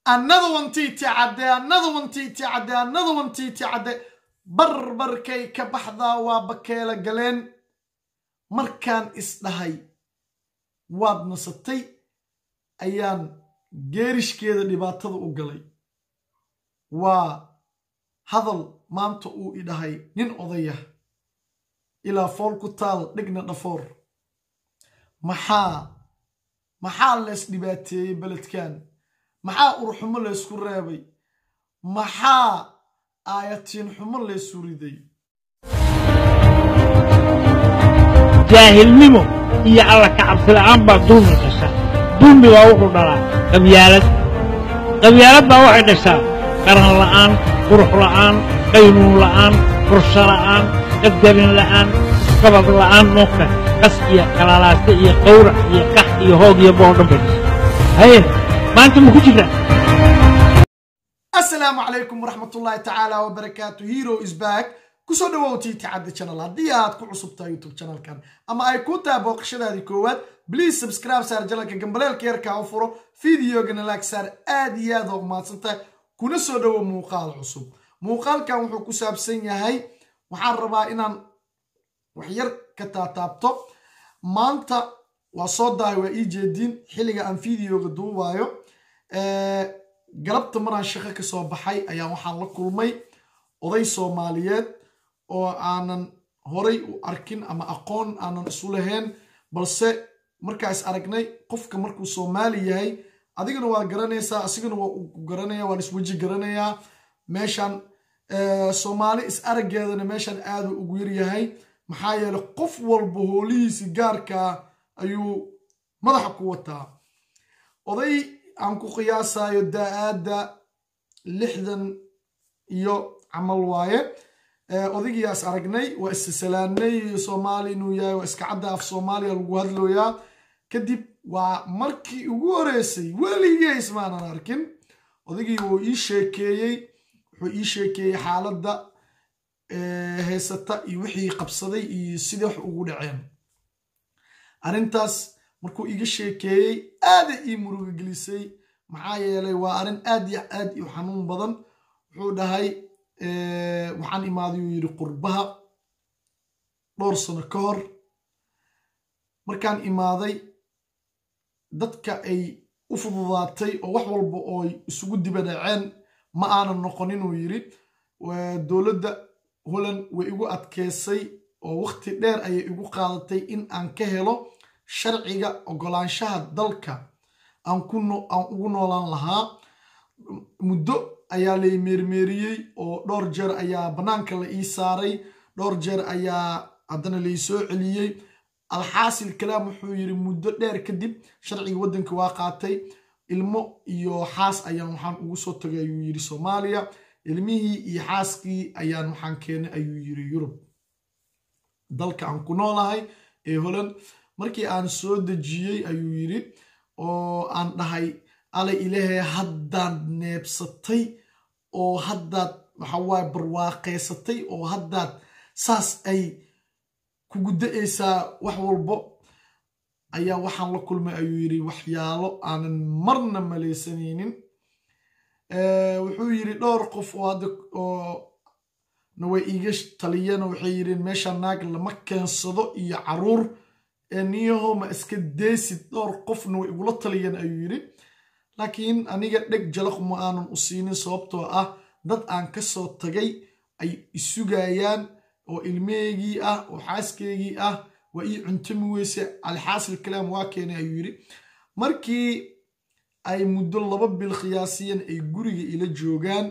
another one titi cadde another one titi cadde another one titi cadde barbarkay ka baxdaa waa bakeela galeen markaan isdhahay waad nasatay ayaan geerishkeeda dhibaatada u galay waa hadal maanta uu idhahay nin odaya ilaa fool ku taal dhigna dhafoor maxaa lees dhibaateeyey beledkan maxaa urxumo leesku reebay maxaa aayatiin xumo leesu riday jaahilnimo iyo alla ka cabsi la'aan baa dulmi dhasha dulmi waa wuxuu dhalaa qabyaalad baa waxay dhashaa qaran la'aan qurux la'aan qaynuun la'aan fursho la'aan qadgarin la'aan isqabad la'aan noqka qas iyo kalaalaasta iyo qawrac iyo qax iyo hoog iyo boodhan bay dhashaa haye maanta ma ku jirtaa السلام عليكم ورحمة الله تعالى وبركاته. هيرو is back. كسو دواوتي تعدي channel هدي هاد كو عصبتا يوتيوب channel كان اما اي كوتا بوقشدا دي كواد بليز سبسكرايب سار جلالك جنبلال كيركا وفرو فيديو جنا لاك سار ادي يا دوغ ماتسنتا كنا سو دوا موقال عصب موقال كان وحو كسابسن yahay waxaan rabaa inaan wax yar ka taataabto maanta waa soo daay waa ii jeedin xilliga aan fiidiyooga duubayo galabta maraan shaqo ka soo baxay ayaa waxaan la kulmay oday Soomaaliyeed oo aanan horay u arkin ama aqoon aanan isu lahayn balse markaas aragnay qofka markuu Soomaali yahay adigana waa garanaysaa asigana waa u garanaya waa iswaji garanaya meeshan Soomaali is arageedana meeshan aad ugu yar yahay maxaa yeelay qof walba hoolihiisa gaarka ayuu madaxa ku wataa oday aan ku qiyaasayo daada 60 iyo amal waaye odaygiyaas aragnay waa isalaanay Soomaali inuu yahay waa iska cadda af Soomaaliya lagu hadlooyaa kadib waa markii ugu horeysay weligay ismaanan arkin odaygii wuu ii sheekeeyay xaaladda heesata iyo wixii qabsaday iyo sidii wax ugu dhaceen arintaas markuu iga sheekeeyay aad ii muruga gelisay maxaa yeelay waa arin aad iyo xanuun badan wuxuu dhahay waxaan imaaday uu yiri qurbaha dhowr sano ka hor markaan imaaday dadka ay u fududaatay oo wax walba oo isugu dibadaceen ma aanan noqonin uu yiri dawladda Holland way igu adkeysay oo waqti dheer ayay igu qaadatay in aan ka helo sharciga ogolaanshaha dalka aan ugu noolaan lahaa muddo ayaa la meermeeriyay oo dhowr jeer ayaa banaanka la ii saaray dhowr jeer ayaa haddana la ii soo celiyay alxaasil kalaam wuxuu yiri muddo dheer kadib sharciga waddanka waa qaatay ilmo iyo xaas ayaan waxaan ugu soo tagay ayuu yiri Soomaaliya ilmihii iyo xaaskii ayaan waxaan keenay ayuu yiri Yurub dalka aan ku noolahay ee Holland markii aan soo dejiyay ayuu yiri oo aan dhahay ala ilaahay haddaan neebsatay oo haddaad waxa waay barwaaqeysatay oo haddaad saas ay kugu da'aysaa wax walbo ayaa waxaan la kulmay ayuu yiri waxyaalo aanan marna maleysanaynin wuxuu yiri dhowr qof oo naway iga taliyeen waxay yireen meesha naag lama keensado iyo caruur niyaho ma iska deesid dhowr qofna way igula taliyeen ayuu yiri laakiin aniga dheg jalaq ma aanan u siinin sababtoo ah dad aan ka soo tagay ay isugayaan oo ilmeegii ah oo xaaskeegii ah waa ii cuntami weyse alxaasil kalaam waa keenay ayuu yiri markii ay muddo 2 bil qiyaasiyan ay guriga ila joogaan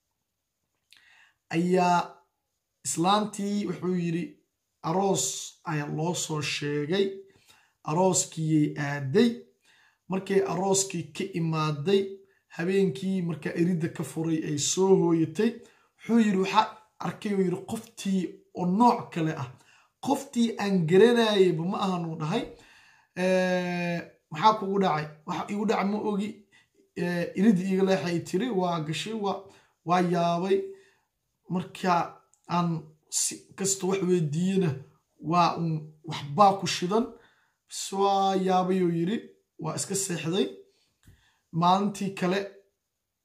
ayaa islaantii wuxuu yiri aroos ayaa loo soo sheegay arooskii aaday markii arooskii ka imaaday habeenkii marka irida ka furay ay soo hooyatay wuxuu yiri waxa arkay uu yiri qoftii oo nooc kale ah qoftii aan garanayay ma aanu dhahay maxaa kugu dhacay waxa igu dhacay ma ogi irida iga leexay tiri waa gashay waa yaabay marka aan kasto wax weydiina waa waxbaa ku shidan soo yaabay uu yiri waa iska seexday maalintii kale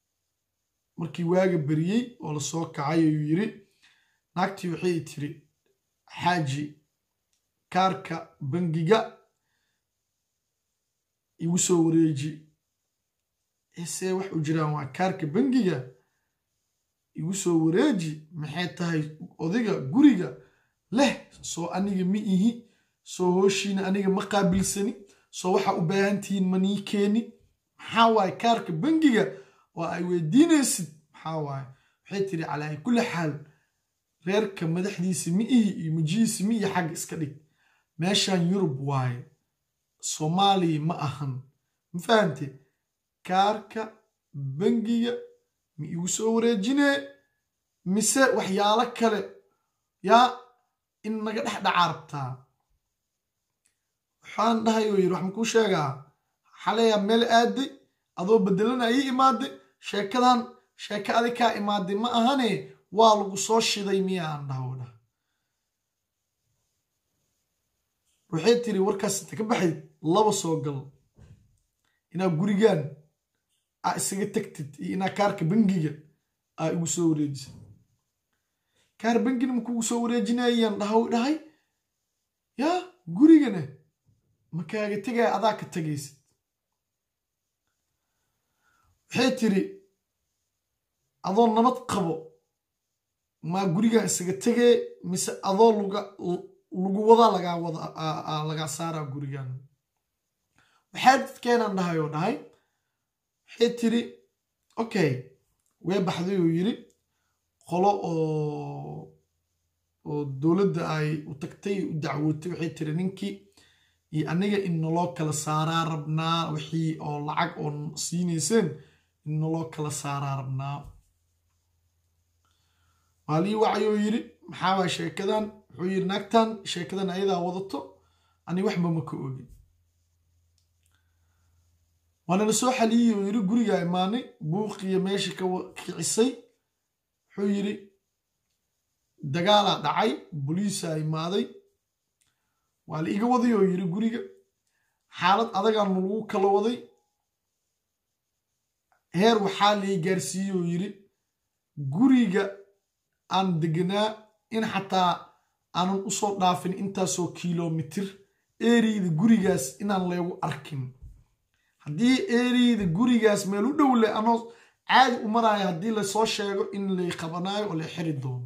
markii waaga beriyey oo la soo kacay ayuu yiri naagtii waxay tiri xaaji kaarka bangiga igu soo wareeji ese wax u jiraan waa kaarka bangiga igu soo wareeji maxay tahay odiga guriga leh soo aniga ma ihi soo hooshiina aniga ma qaabilsani soo waxa u baahantihiin manii keeni maxaa waaye kaarka bangiga oo ay weydiinaysid maxaa waaye waxay tiri calaa kulli xaal reerka madaxdiisa ma ihi iyo mujihiisa ma iyo xagga iska dhig meeshaan yurub waaye soomaaliya ma ahan ma fahante kaarka bangiga ma igu soo wareejinee mise waxyaalo kale yaa in naga dhex dhacaa rabtaa waxaan dhahay oo yiri wax makuu sheegaa xalayaa meel aaday adoo bedelana ii imaaday sheekadan sheeka adig kaa imaaday ma ahane waa lagu soo shiday miya aan dhahowdha waxay tiri warkaas inta ka baxayd laba soo gal inaa gurigaan aa isaga tagtid iyo inaa kaarka bangiga aa igu soo wareejisid kaar bangina makugu soo wareejinayaan dhahay yaa gurigana makaaga tegaya adaa ka tegaysid waxay tiri adoo nabad qabo maa gurigan isaga tegee mise adoo lagu wadaa lagaa saaraa gurigan waxaa dadkeenaan dhahay oo dhahay waxay tiri okay way baxday oo yiri qolo oo dowladda ay u tagtay u dacwootay waxay tiri ninkii iyo aniga in naloo kala saaraa rabnaa wixii oo lacag oo siinayseen in naloo kala saaraa rabnaa maalii wacayoo yiri maxaa waay sheekadan wuxuu yiri naagtan sheekadan ayadaa wadato ani waxba ma ka ogin waana la soo xaliyey oo yiri guriga imaanay buuqiya meesha ka kicisay wuxuu yiri dagaalaa dhacay boliisaa imaaday waa la iga waday oo yiri guriga xaalad adagaan lagu kala waday heer waxaa la gaarsiiyey oo yiri guriga aan deganaa in xataa aanan u soo dhaafin intaasoo kilomitir eriyada gurigaas inaan leegu arkin haddii eriyada gurigaas meel u dhow leh anoo caadi u maraayo haddii lasoo sheego in lay qabanaayo oo la xiri doono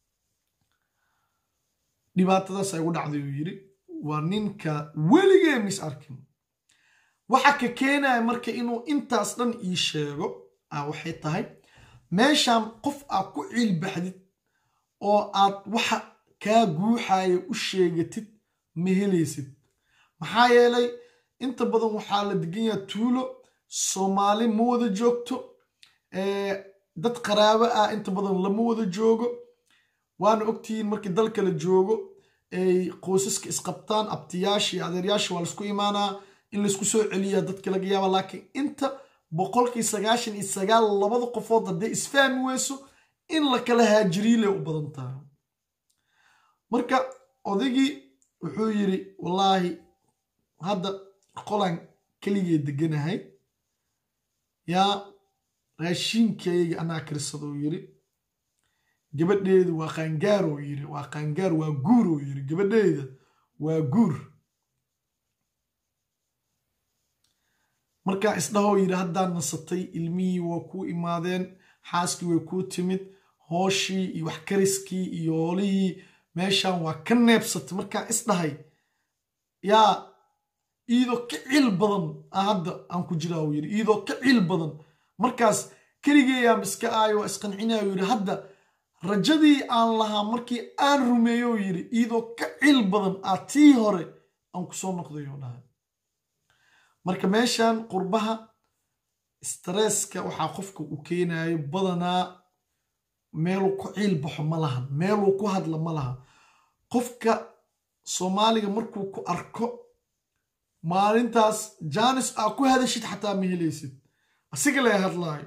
dhibaatadaas ay ugu dhacday uu yiri waa ninka weligee mis arkin waxa ka keenaya marka inuu intaas dhan ii sheego waxay tahay meeshaan qof aad ku ciilbaxdid oo aad waxa kaa guuxaya u sheegatid ma helaysid maxaa yeelay inta badan waxaa la degan yahay tuulo soomaali ma wada joogto dad qaraabo ah inta badan lama wada joogo waana ogtihiin markii dalka la joogo ay qoysaska isqabtaan abtiyaasha iyo adeeryaasha waa laisku imaanaa in laisku soo celiyaa dadka laga yaaba laakiin inta 99% labada qofood haddii isfahmi weyso in la kala haajiriile u badan tahay marka odaygii wuxuu yiri wallaahi hadda qolaan keligee deganahay yaa raashinkayga anaa karsado yiri gabadheedu waa qaangaar oo yiri waa qaangaar waa guur oo yiri gabadheeda waa guur markaa isdhahoo yiri haddaan nasatay ilmihii waa kuu imaadeen xaaskii way kuu timid hooshii iyo wax kariskii iyo hoolihii meeshaan waa ka neebsatay markaa isdhahay yaa iidoo ka cil badan hadda aan ku jiraa uu yiri iidoo ka cil badan markaas keligeeyaa miska aayo waa isqancinaya yiri hadda rajadii aan lahaa markii aan rumeeyo yiri iidoo ka cil badan tii hore aan ku soo noqday oo dhahay marka meeshaan qurbaha stresska waxaa qofka u keenayo badanaa meeluu ku ciil baxo ma lahan meeluu ku hadla ma laha qofka soomaaliga markuu ku arko maalintaas jaanis aa ku hadashid xataa ma helaysid asiga lay hadlaayo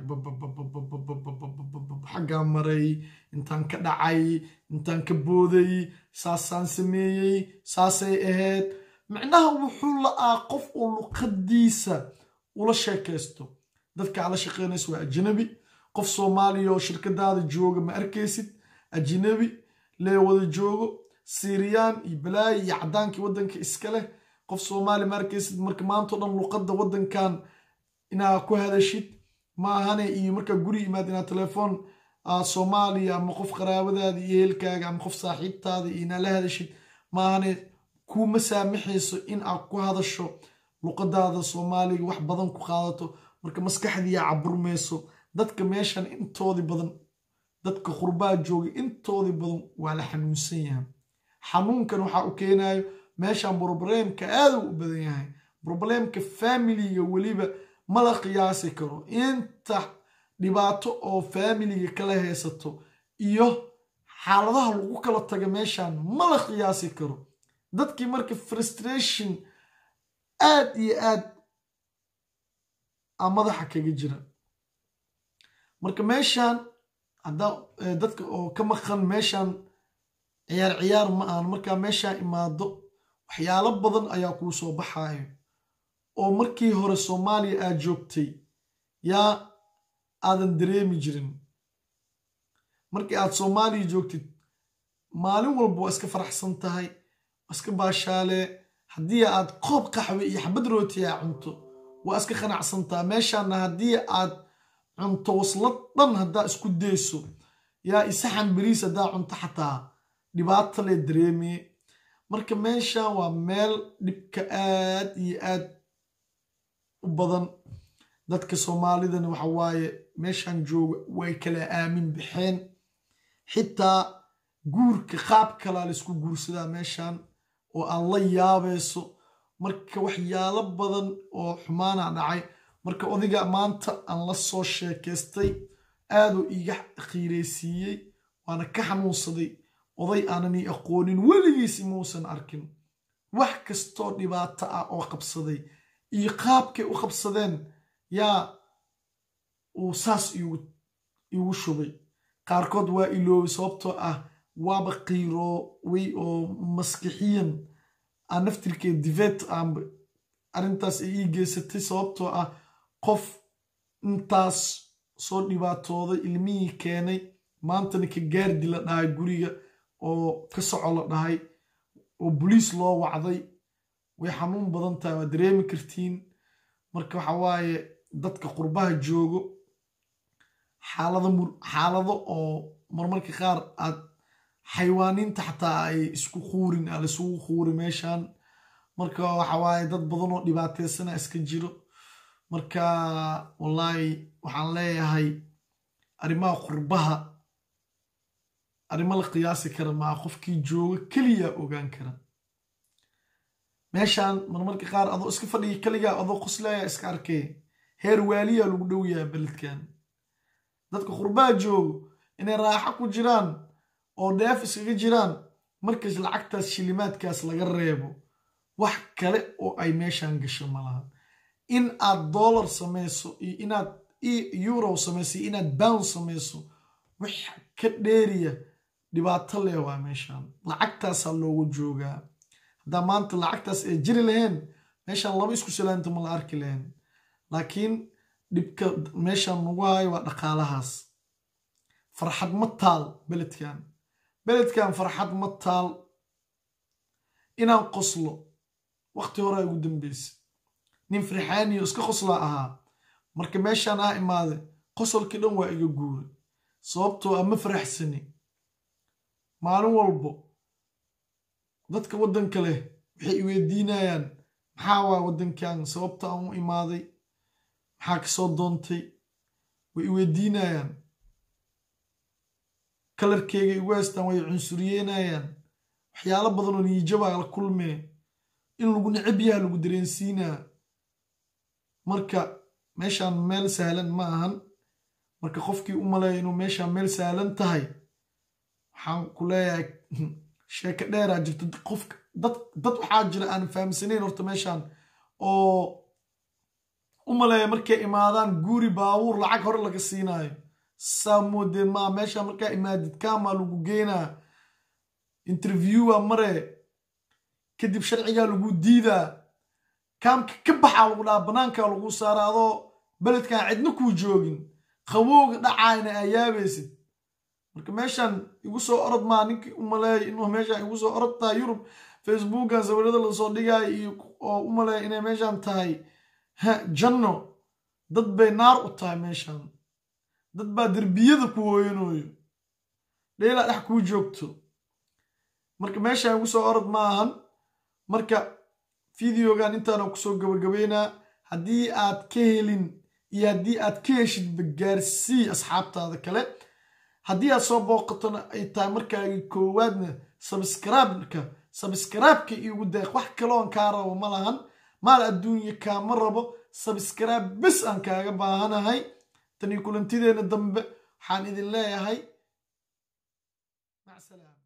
xaggaa maray intaan ka dhacay intaan ka booday saasaan sameeyey saasay ahayd micnaha wuxuu la'aa qof uu luqadiisa ula sheekaysto dadka ala shaqeynaysa waa ajnabi qof Soomaaliya oo shirkadaada jooga ma arkaysid ajnabi lee wada joogo Syrian iyo Balaayi iyo cadaankii wadanka iska leh qof Soomaali ma arkaysid marka maanta dhan luqadda wadankan inaa ku hadashid ma ahane iyo marka guri imaad inaa telefoon Soomaaliya ama qof qaraabadaada iyo ehelkaaga ama qof saaxiibtaada inaa la hadashid ma ahane kuma saamaxayso in aad ku hadasho luqadaada Soomaaliga wax badan ku qaadato marka maskaxdiya caburmayso dadka meeshan intoodii badan dadka qurbaa jooga intoodii badan waa la xanuunsan yahay xanuunkan waxa uu keenayo meeshan problemka aad u badan yahay problemka familiga waliba ma la qiyaasi karo inta dhibaato oo familiga kala haysato iyo xaaladaha lagu kala tago meeshan ma la qiyaasi karo dadkii marka frustration aad iyo aad madaxa kaga jira marka meeshan hadda dadka oo ka maqan meeshan ciyaar ma aan marka meeshan imaado waxyaalo badan ayaa kuu soo baxayo oo markii hore Soomaaliya aad joogtay yaa aadan dareemi jirin markii aad Soomaaliya joogtid maalin walba waa iska faraxsan tahay iska baashaale haddii aad qoob qaxwe iyo xabad rooti aa cunto waa iska qanacsantaa meeshan haddii aad cunto waslad dhan haddaa isku dayso yaa isaxan bariis haddaa cunto xataa dhibaato lee dareemiye marka meeshan waa meel dhibka aad iyo aad u badan dadka Soomaalidana waxa waaye meeshan jooga way kala aamin bixeen xitaa guurka qaab kala la isku guursadaa meeshan oo aan la yaabayso marka waxyaalo badan oo xumaana dhacay marka odiga maanta aan la soo sheekaystay aad uu iga qiireysiiyey waana ka xanuunsaday oday aanani aqoonin weligiis muusan arkin wax kastoo dhibaato ah oo qabsaday iyo qaabkay u qabsadeen yaa uu saas igu shubay qaarkood waa iloobay sababtoo ah waaba qiiro way oo maskixiyan aan naftirkeed divet aan arrintaas ay ii geysatay sababtoo ah qof intaas soo dhibaatooday ilmihii keenay maantana ka gaardi la dhahay guriga oo ka soco la dhahay oo boliis loo wacday way xanuun badan tahay waa dareemi kartiin marka waxa waaye dadka qurbaha joogo xaalado oo marmarka qaar aad xayawaaniinta xataa ay isku quurin la isugu quuri meeshan marka waxa waaye dad badan oo dhibaataysana iska jiro marka wallaahi waxaan leeyahay arrimaha qurbaha arrimo la qiyaasi kara maa qofkii jooga keliya ogaan kara meeshan marmarka qaar adoo iska fadhiya keliga adoo qoslaya iska arkay heer waaliya lagu dhow yahay beledkan dadka qurbaha joogo inay raaxo ku jiraan oo dheef iskaga jiraan markaas lacagtaas shilimaadkaas laga reebo wax kale oo ay meeshan gasho malaha in aad dollar samayso iyo inaad euro samayso iyo inaad pound samayso wax ka dheeriya dhibaato leh waa meeshan lacagtaasaa loogu joogaa haddaa maanta lacagtaas ay jiri lahayn meeshan laba isku salaanta ma la arki lahayn laakiin dhibka meeshan nagu hayo waa dhaqaalahaas farxad ma taal beledkan farxad ma taal inaan qoslo waqti hore ugu dambeysay nin firxaaniyo iska qoslaa ahaa marka meeshan imaade qosolkii dhan waa iga guuray sababtoo ma faraxsani maalin walbo dadka waddanka leh waxay iweydiinayaan maxaa waa waddankan sababta aan u imaaday maxaa kasoo doontay way iweydiinayaan kalarkeyga igu haystaan way cunsuriyeynayaan waxyaalo badan oo niijabaa la kulmee in lagu necab yaha lagu dareensiinaa marka meeshan meel sahlan ma ahan marka qofkii u maleeya inuu meeshan meel sahlan tahay waxaan ku leeyahay sheeko dheeraa jirto qofka dad waxaa jira aan fahamsanayn horta meeshan oo u maleeya markay imaadaan guuri baabuur lacag hore laga siinaayo saa moodee maa meesha markaa imaadid kaamaa lagu geynaa interviewa mare kadib sharcigaa lagu diidaa kaamka ka baxaa lagu dhaha banaankaa lagu saara adoo beledkan cidna kuu joogin qabowga dhacayna ayaabaysid marka meeshan igu soo orod maa ninkii u maleeyay inuu meeshan igu soo orod tahay Yurub Facebookan sawirada la soo dhigay iyo oo u maleeyay inay meeshan tahay janno dad bay naar u tahay meeshan dad baa derbiyada ku hooyanooyo dheela dhex ku joogto marka meeshan igu soo orod maahan marka videogan intaan ku soo gabagabeynaa haddii aad ka helin iyo haddii aad ka heshid bagaarsii asxaabtaada kale haddii aad soo booqatona ay tahay markaagii koowaadna subscribe-ka iigu deeq wax kaloon kaa rabo ma lahan maal adduunya kaama rabo subscribe bis aan kaaga baahanahay tani kulantideena dambe waxaan idin leeyahay mac salaam